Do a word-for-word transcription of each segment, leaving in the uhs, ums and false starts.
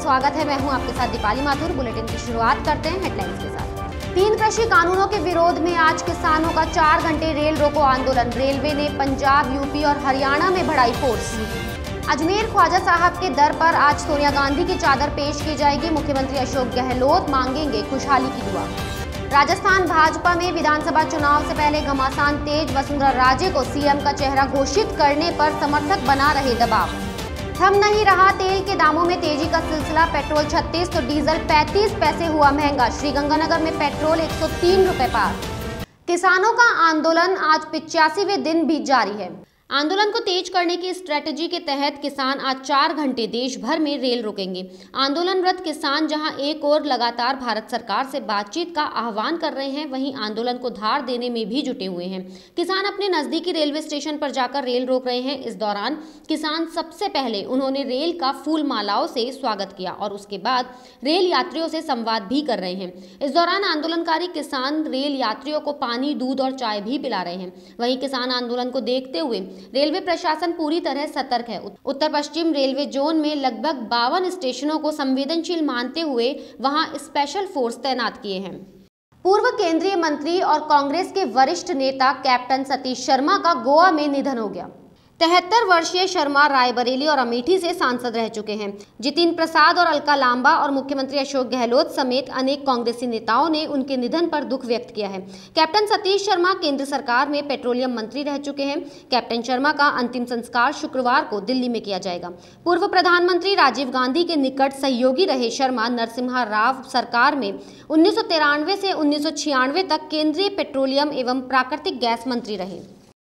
स्वागत है। मैं हूं आपके साथ दीपाली माथुर। बुलेटिन की शुरुआत करते हैं हेडलाइंस के साथ। तीन कृषि कानूनों के विरोध में आज किसानों का चार घंटे रेल रोको आंदोलन। रेलवे ने पंजाब, यूपी और हरियाणा में बढ़ाई फोर्स। अजमेर ख्वाजा साहब के दर पर आज सोनिया गांधी की चादर पेश की जाएगी। मुख्यमंत्री अशोक गहलोत मांगेंगे खुशहाली की दुआ। राजस्थान भाजपा में विधानसभा चुनाव से पहले घमासान तेज। वसुंधरा राजे को सीएम का चेहरा घोषित करने पर समर्थक बना रहे दबाव। थम नहीं रहा तेल के दामों में तेजी का सिलसिला। पेट्रोल छत्तीस तो डीजल पैंतीस पैसे हुआ महंगा। श्रीगंगानगर में पेट्रोल एक सौ तीन रुपए पार। किसानों का आंदोलन आज पिचासीवें दिन भी जारी है। आंदोलन को तेज करने की स्ट्रेटजी के तहत किसान आज चार घंटे देश भर में रेल रोकेंगे। आंदोलनरत किसान जहां एक और लगातार भारत सरकार से बातचीत का आह्वान कर रहे हैं, वहीं आंदोलन को धार देने में भी जुटे हुए हैं। किसान अपने नजदीकी रेलवे स्टेशन पर जाकर रेल रोक रहे हैं। इस दौरान किसान सबसे पहले उन्होंने रेल का फूल मालाओं से स्वागत किया और उसके बाद रेल यात्रियों से संवाद भी कर रहे हैं। इस दौरान आंदोलनकारी किसान रेल यात्रियों को पानी, दूध और चाय भी पिला रहे हैं। वहीं किसान आंदोलन को देखते हुए रेलवे प्रशासन पूरी तरह सतर्क है। उत्तर पश्चिम रेलवे जोन में लगभग बावन स्टेशनों को संवेदनशील मानते हुए वहां स्पेशल फोर्स तैनात किए हैं। पूर्व केंद्रीय मंत्री और कांग्रेस के वरिष्ठ नेता कैप्टन सतीश शर्मा का गोवा में निधन हो गया। तिहत्तर वर्षीय शर्मा रायबरेली और अमेठी से सांसद रह चुके हैं। जितिन प्रसाद और अलका लांबा और मुख्यमंत्री अशोक गहलोत समेत अनेक कांग्रेसी नेताओं ने उनके निधन पर दुख व्यक्त किया है। कैप्टन सतीश शर्मा केंद्र सरकार में पेट्रोलियम मंत्री रह चुके हैं। कैप्टन शर्मा का अंतिम संस्कार शुक्रवार को दिल्ली में किया जाएगा। पूर्व प्रधानमंत्री राजीव गांधी के निकट सहयोगी रहे शर्मा नरसिम्हा राव सरकार में उन्नीस सौ तिरानवे से उन्नीस सौ छियानवे तक केंद्रीय पेट्रोलियम एवं प्राकृतिक गैस मंत्री रहे।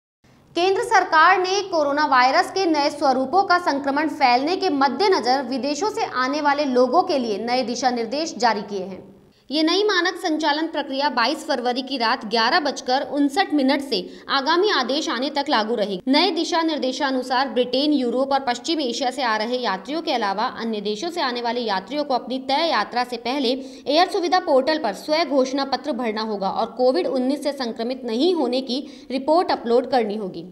केंद्र सरकार ने कोरोना वायरस के नए स्वरूपों का संक्रमण फैलने के मद्देनजर विदेशों से आने वाले लोगों के लिए नए दिशा निर्देश जारी किए हैं। ये नई मानक संचालन प्रक्रिया बाईस फरवरी की रात ग्यारह बजकर उनसठ मिनट से आगामी आदेश आने तक लागू रहेगी। नए दिशा निर्देशानुसार ब्रिटेन, यूरोप और पश्चिम एशिया से आ रहे यात्रियों के अलावा अन्य देशों से आने वाले यात्रियों को अपनी तय यात्रा से पहले एयर सुविधा पोर्टल पर स्व घोषणा पत्र भरना होगा और कोविड उन्नीस से संक्रमित नहीं होने की रिपोर्ट अपलोड करनी होगी।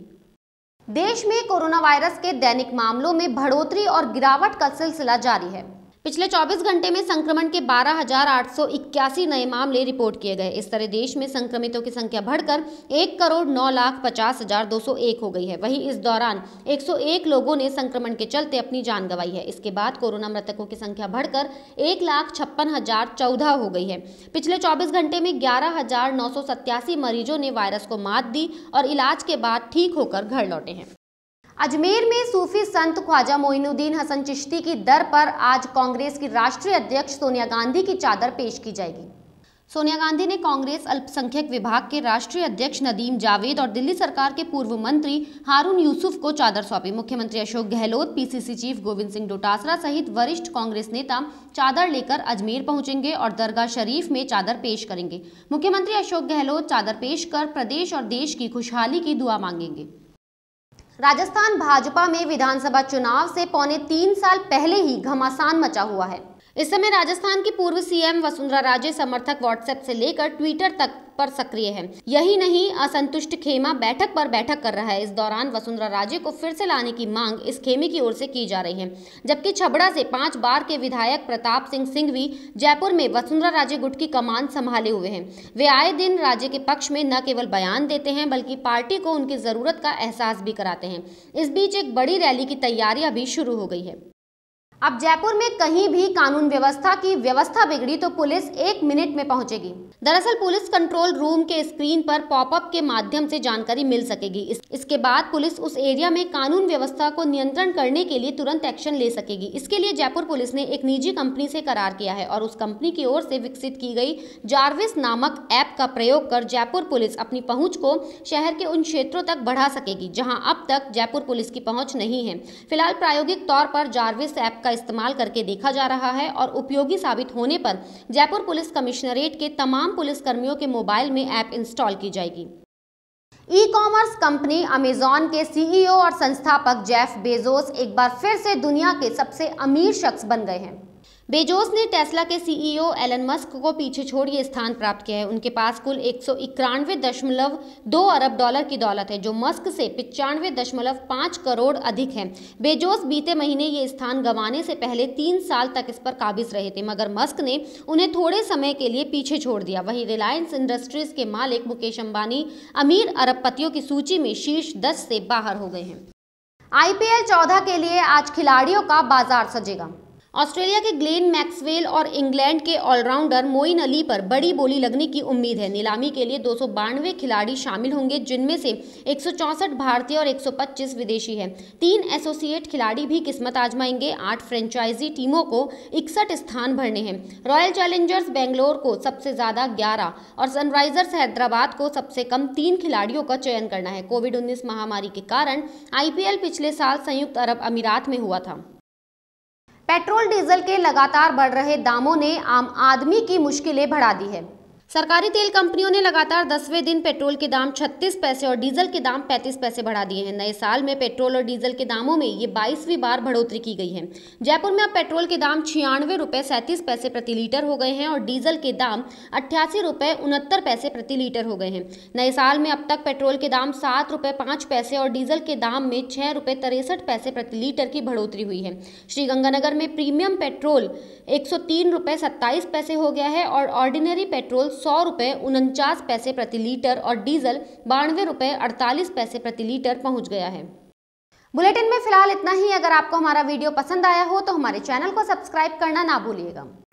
देश में कोरोना वायरस के दैनिक मामलों में बढ़ोतरी और गिरावट का सिलसिला जारी है। पिछले चौबीस घंटे में संक्रमण के बारह हजार आठ सौ इक्यासी नए मामले रिपोर्ट किए गए। इस तरह देश में संक्रमितों की संख्या बढ़कर एक करोड़ नौ लाख पचास हजार दो सौ एक हो गई है। वहीं इस दौरान एक सौ एक लोगों ने संक्रमण के चलते अपनी जान गंवाई है। इसके बाद कोरोना मृतकों की संख्या बढ़कर एक लाख छप्पन हजार चौदह हो गई है। पिछले चौबीस घंटे में ग्यारह हजार नौ सौ सत्तासी मरीजों ने वायरस को मात दी और इलाज के बाद ठीक होकर घर लौटे हैं। अजमेर में सूफी संत ख्वाजा मोइनुद्दीन हसन चिश्ती की दर पर आज कांग्रेस की राष्ट्रीय अध्यक्ष सोनिया गांधी की चादर पेश की जाएगी। सोनिया गांधी ने कांग्रेस अल्पसंख्यक विभाग के राष्ट्रीय अध्यक्ष नदीम जावेद और दिल्ली सरकार के पूर्व मंत्री हारून यूसुफ को चादर सौंपी। मुख्यमंत्री अशोक गहलोत, पीसीसी चीफ गोविंद सिंह डोटासरा सहित वरिष्ठ कांग्रेस नेता चादर लेकर अजमेर पहुंचेंगे और दरगाह शरीफ में चादर पेश करेंगे। मुख्यमंत्री अशोक गहलोत चादर पेश कर प्रदेश और देश की खुशहाली की दुआ मांगेंगे। राजस्थान भाजपा में विधानसभा चुनाव से पौने तीन साल पहले ही घमासान मचा हुआ है। इस समय राजस्थान की पूर्व सीएम वसुंधरा राजे समर्थक व्हाट्सएप से लेकर ट्विटर तक पर सक्रिय है। यही नहीं, असंतुष्ट खेमा बैठक पर बैठक कर रहा है। इस दौरान वसुंधरा राजे को फिर से लाने की मांग इस खेमे की ओर से की जा रही है। जबकि छबड़ा से पांच बार के विधायक प्रताप सिंह सिंघवी जयपुर में वसुंधरा राजे गुट की कमान संभाले हुए हैं। वे आए दिन राजे के पक्ष में न केवल बयान देते हैं बल्कि पार्टी को उनकी जरूरत का एहसास भी कराते हैं। इस बीच एक बड़ी रैली की तैयारियां भी शुरू हो गई है। अब जयपुर में कहीं भी कानून व्यवस्था की व्यवस्था बिगड़ी तो पुलिस एक मिनट में पहुंचेगी। दरअसल पुलिस कंट्रोल रूम के स्क्रीन पर पॉपअप के माध्यम से जानकारी मिल सकेगी। इस, इसके बाद पुलिस उस एरिया में कानून व्यवस्था को नियंत्रण करने के लिए तुरंत एक्शन ले सकेगी। इसके लिए जयपुर पुलिस ने एक निजी कंपनी से करार किया है और उस कंपनी की ओर से विकसित की गई जारविस नामक ऐप का प्रयोग कर जयपुर पुलिस अपनी पहुंच को शहर के उन क्षेत्रों तक बढ़ा सकेगी जहां अब तक जयपुर पुलिस की पहुंच नहीं है। फिलहाल प्रायोगिक तौर पर जारविस ऐप का इस्तेमाल करके देखा जा रहा है और उपयोगी साबित होने पर जयपुर पुलिस कमिश्नरेट के तमाम पुलिस कर्मियों के मोबाइल में ऐप इंस्टॉल की जाएगी। ई कॉमर्स कंपनी अमेजॉन के सीईओ और संस्थापक जेफ बेजोस एक बार फिर से दुनिया के सबसे अमीर शख्स बन गए हैं। बेजोस ने टेस्ला के सीईओ एलन मस्क को पीछे छोड़ ये स्थान प्राप्त किया है। उनके पास कुल एक सौ इक्यानवे दशमलव दो अरब डॉलर की दौलत है, जो मस्क से पिचानवे दशमलव पाँच करोड़ अधिक है। बेजोस बीते महीने ये स्थान गंवाने से पहले तीन साल तक इस पर काबिज रहे थे, मगर मस्क ने उन्हें थोड़े समय के लिए पीछे छोड़ दिया। वहीं रिलायंस इंडस्ट्रीज के मालिक मुकेश अंबानी अमीर अरबपतियों की सूची में शीर्ष दस से बाहर हो गए हैं। आईपीएल चौदह के लिए आज खिलाड़ियों का बाजार सजेगा। ऑस्ट्रेलिया के ग्लेन मैक्सवेल और इंग्लैंड के ऑलराउंडर मोइन अली पर बड़ी बोली लगने की उम्मीद है। नीलामी के लिए दो सौ बानवे खिलाड़ी शामिल होंगे, जिनमें से एक सौ चौंसठ भारतीय और एक सौ पच्चीस विदेशी हैं। तीन एसोसिएट खिलाड़ी भी किस्मत आजमाएंगे। आठ फ्रेंचाइजी टीमों को इकसठ स्थान भरने हैं। रॉयल चैलेंजर्स बेंगलोर को सबसे ज्यादा ग्यारह और सनराइजर्स हैदराबाद को सबसे कम तीन खिलाड़ियों का चयन करना है। कोविड उन्नीस महामारी के कारण आईपीएल पिछले साल संयुक्त अरब अमीरात में हुआ था। पेट्रोल डीजल के लगातार बढ़ रहे दामों ने आम आदमी की मुश्किलें बढ़ा दी है। सरकारी तेल कंपनियों ने लगातार दसवें दिन पेट्रोल के दाम छत्तीस पैसे और डीजल के दाम पैंतीस पैसे बढ़ा दिए हैं। नए साल में पेट्रोल और डीजल के दामों में ये बाईसवीं बार बढ़ोतरी की गई है। जयपुर में अब पेट्रोल के दाम छियानवे रुपये सैंतीस पैसे प्रति लीटर हो गए हैं और डीजल के दाम अट्ठासी रुपये उनहत्तर पैसे प्रति लीटर हो गए हैं। नए साल में अब तक पेट्रोल के दाम सात रुपये पाँच पैसे और डीजल के दाम में छः रुपये तिरसठ पैसे प्रति लीटर की बढ़ोतरी हुई है। श्रीगंगानगर में प्रीमियम पेट्रोल एक सौ तीन रुपये सत्ताईस पैसे हो गया है और ऑर्डिनरी पेट्रोल सौ रुपये उनचास पैसे प्रति लीटर और डीजल बानवे रुपये अड़तालीस पैसे प्रति लीटर पहुंच गया है। बुलेटिन में फिलहाल इतना ही। अगर आपको हमारा वीडियो पसंद आया हो तो हमारे चैनल को सब्सक्राइब करना ना भूलिएगा।